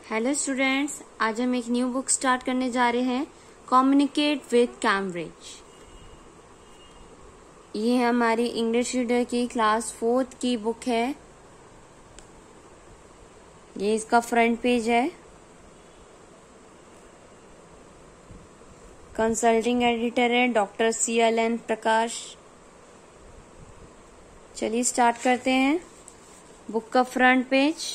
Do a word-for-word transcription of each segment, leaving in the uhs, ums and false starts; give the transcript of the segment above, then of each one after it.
Hello students, आज हम एक न्यू बुक स्टार्ट करने जा रहे हैं, कम्युनिकेट विद कैम्ब्रिज। ये हमारी इंग्लिश रीडर की क्लास फोर्थ की बुक है। ये इसका फ्रंट पेज है। कंसल्टिंग एडिटर है doctor C L N Prakash. चलिए स्टार्ट करते हैं। बुक का फ्रंट पेज।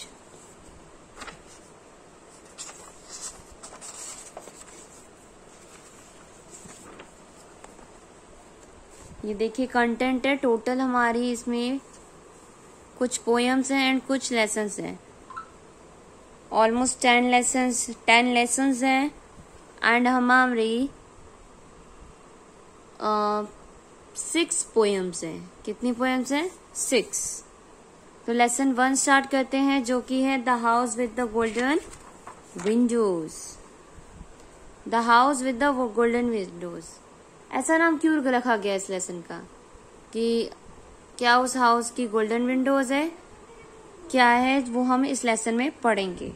ये देखिए कंटेंट है। टोटल हमारी इसमें कुछ पोएम्स हैं एंड कुछ लेसन्स हैं। Almost ten lessons ten lessons हैं एंड हमारी सिक्स पोएम्स हैं। कितनी पोएम्स हैं? सिक्स। तो लेसन वन स्टार्ट करते हैं, जो कि है the house with the golden windows. The house with the golden windows, ऐसा नाम क्यों रखा गया इस लेसन का? कि क्या उस हाउस की गोल्डन विंडोज है? क्या है वो हम इस लेसन में पढ़ेंगे।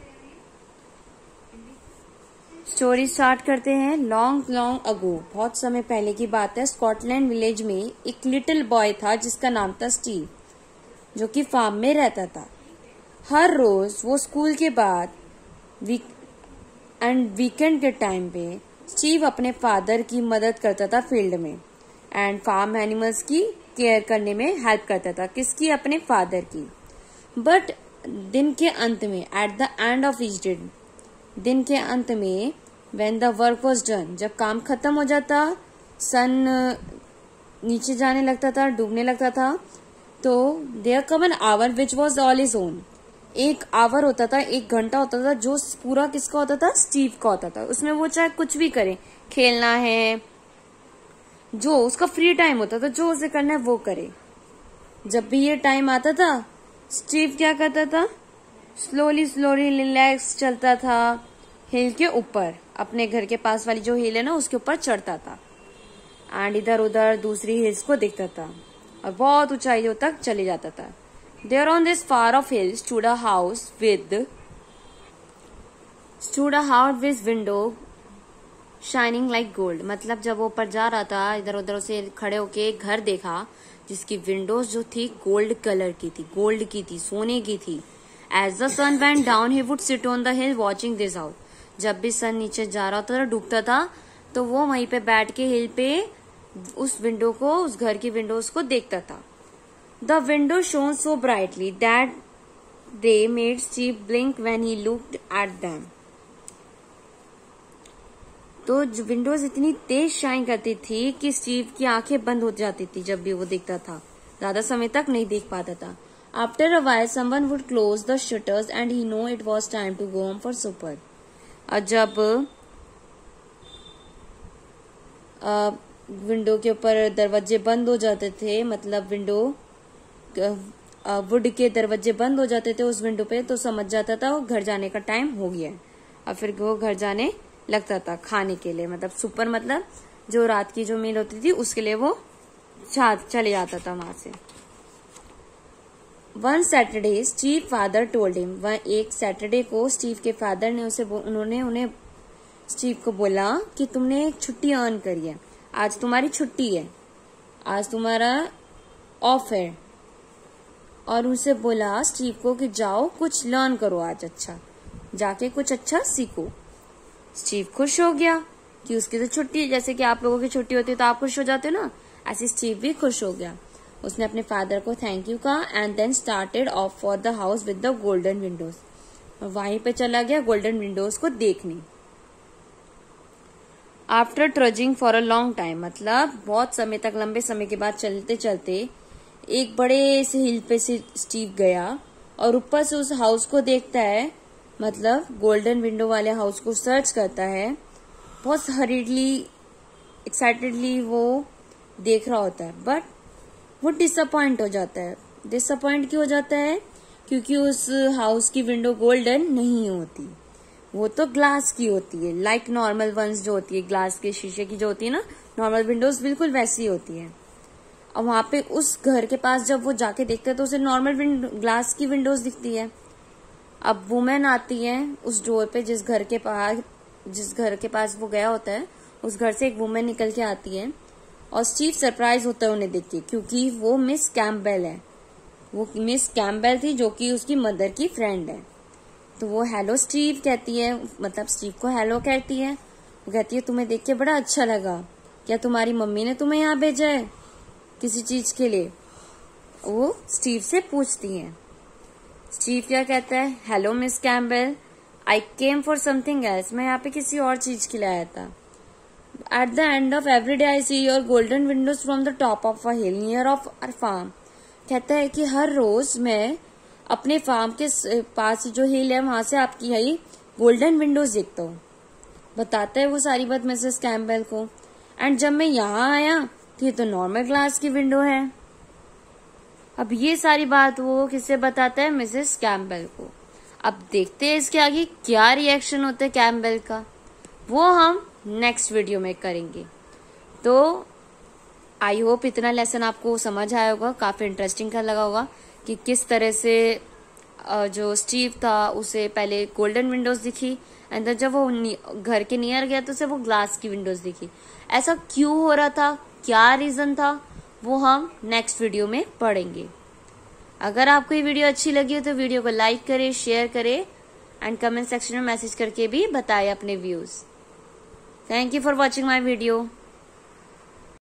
स्टोरी स्टार्ट करते हैं। लॉन्ग लॉन्ग अगो, बहुत समय पहले की बात है, स्कॉटलैंड विलेज में एक लिटिल बॉय था जिसका नाम था स्टीव, जो कि फार्म में रहता था। हर रोज वो स्कूल के बाद वीक एंड वीकेंड के टाइम पे स्टीव अपने फादर की मदद करता था फील्ड में एंड फार्म एनिमल्स की केयर करने में हेल्प करता था। किसकी? अपने फादर की। बट दिन के अंत में, at the end of each day, दिन के अंत में, when the work was done, जब काम खत्म हो जाता, सन नीचे जाने लगता था, डूबने लगता था, तो there came an hour which was all his own. एक आवर होता था, एक घंटा होता था, जो पूरा किसका होता था? स्टीव का होता था। उसमें वो चाहे कुछ भी करे, खेलना है, जो उसका फ्री टाइम होता था, जो उसे करना है वो करे। जब भी ये टाइम आता था, स्टीव क्या करता था? स्लोली स्लोली रिलैक्स चलता था हिल के ऊपर। अपने घर के पास वाली जो हिल है ना, उसके ऊपर चढ़ता था एंड इधर उधर दूसरी हिल्स को देखता था और बहुत ऊंचाइयों तक चले जाता था। There on this far off hill stood a house with stood a house with window shining like gold। मतलब जब वो ऊपर जा रहा था, इधर उधर उसे खड़े होके एक घर देखा जिसकी विंडोज जो थी गोल्ड कलर की थी, गोल्ड की थी, सोने की थी। As the sun went down, he would sit on the hill watching this house। जब भी सन नीचे जा रहा था, डूबता था, तो वो वहीं पे बैठ के हिल पे उस विंडो को, उस घर की विंडोज को देखता था। The window shone so brightly that they made Steve blink when he looked at them। तो विंडोज इतनी तेज शाइन करती थी कि स्टीव की आंखें बंद हो जाती थी जब भी वो देखता था। ज्यादा समय तक नहीं देख पाता था। After a while, someone would close the shutters and he know it was time to go home for supper। और जब विंडो के ऊपर दरवाजे बंद हो जाते थे, मतलब विंडो वुड के दरवाजे बंद हो जाते थे उस विंडो पे, तो समझ जाता था वो घर जाने का टाइम हो गया है। और फिर वो घर जाने लगता था खाने के लिए, मतलब सुपर, मतलब जो रात की जो मील होती थी उसके लिए वो चले जाता था वहां से। One Saturday Steve father told him. वह एक सैटरडे को स्टीव के फादर ने उसे उन्होंने उन्हें स्टीव को बोला कि तुमने एक छुट्टी अर्न करी है, आज तुम्हारी छुट्टी है, आज तुम्हारा ऑफ है। और उसे बोला स्टीव को कि जाओ कुछ लर्न करो आज, अच्छा जाके कुछ अच्छा सीखो। स्टीव खुश हो गया कि उसकी तो छुट्टी है। जैसे कि आप लोगों की छुट्टी होती है तो आप खुश हो जाते हो ना, ऐसे स्टीव भी खुश हो गया। उसने अपने फादर को थैंक यू कहा and then started off for the house with the golden windows. और वहीं पे चला गया गोल्डन विंडोज को देखने। After trudging for a long time, मतलब बहुत समय तक, लंबे समय के बाद चलते चलते एक बड़े से हिल पे से स्टीव गया और ऊपर से उस हाउस को देखता है, मतलब गोल्डन विंडो वाले हाउस को सर्च करता है। बहुत हरीडली, एक्साइटेडली वो देख रहा होता है, बट वो डिसअपॉइंट हो जाता है। डिसअपॉइंट क्यों हो जाता है? क्योंकि उस हाउस की विंडो गोल्डन नहीं होती, वो तो ग्लास की होती है, लाइक नॉर्मल वंस जो होती है, ग्लास के शीशे की जो होती है ना, नॉर्मल विंडोज बिल्कुल वैसी होती है। और वहां पे उस घर के पास जब वो जाके देखता है तो उसे नॉर्मल ग्लास की विंडोज दिखती है। अब वुमेन आती है उस डोर पे, जिस घर के पास जिस घर के पास वो गया होता है, उस घर से एक वुमेन निकल के आती है और स्टीव सरप्राइज होता है उन्हें देख के, क्योंकि वो मिस कैम्पबेल है। वो मिस कैम्पबेल थी जो कि उसकी मदर की फ्रेंड है। तो वो हेलो स्टीव कहती है, मतलब स्टीव को हेलो कहती है। वो कहती है तुम्हें देख के बड़ा अच्छा लगा, क्या तुम्हारी मम्मी ने तुम्हें यहाँ भेजा है किसी चीज के लिए? वो स्टीव से पूछती है। स्टीव क्या कहता है, hello Miss Campbell, I came for something else, मैं यहाँ पे किसी और चीज के लिए आया था। At the end of every day I see your golden windows from the top of a hill near of our farm. कहता है कि हर रोज मैं अपने फार्म के पास जो हिल है वहां से आपकी है गोल्डन विंडोज देखता हूँ। बताता है वो सारी बात मिसेस कैम्पबेल को। एंड जब मैं यहाँ आया तो ये तो नॉर्मल ग्लास की विंडो है। अब ये सारी बात वो किससे बताता है, मिसेस कैम्पबेल को। अब देखते हैं इसके आगे क्या रिएक्शन होता है कैम्पबेल का, वो हम नेक्स्ट वीडियो में करेंगे। तो आई होप इतना लेसन आपको समझ आया होगा, काफी इंटरेस्टिंग का लगा होगा कि किस तरह से जो स्टीव था उसे पहले गोल्डन विंडोज दिखी एंड जब वो घर के नियर गया तो उसे वो ग्लास की विंडोज दिखी। ऐसा क्यों हो रहा था, क्या रीजन था, वो हम नेक्स्ट वीडियो में पढ़ेंगे। अगर आपको ये वीडियो अच्छी लगी हो तो वीडियो को लाइक करें, शेयर करें एंड कमेंट सेक्शन में मैसेज करके भी बताएं अपने views. Thank you for watching my video.